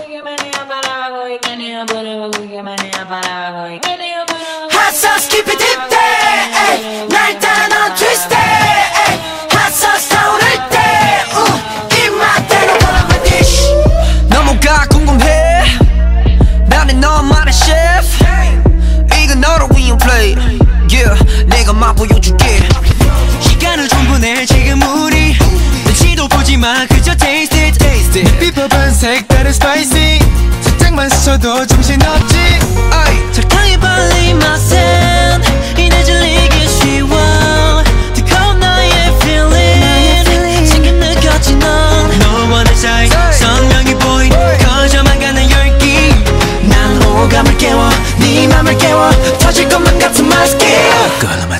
Hot sauce keep it deep day 날 따라 넌 twist day Hot sauce 타오를 때 입맛대로 먹어 my dish 너무가 궁금해 나는 너만의 chef 이건 너를 위한 plate Yeah 내가 맛보여줄게 시간을 충분해 지금 우리 눈치도 보지마 그저 taste it 비법은 색다른 spicy 살짝만 스쳐도 정신없지 설탕이 발린 맛은 이내 질리기 쉬워 뜨거운 너의 feeling 지금 느꼈지 넌 너와 내 사이 선명히 보인 커져만 가는 열기 난 호감을 깨워 네 맘을 깨워 터질 것만 같은 my skin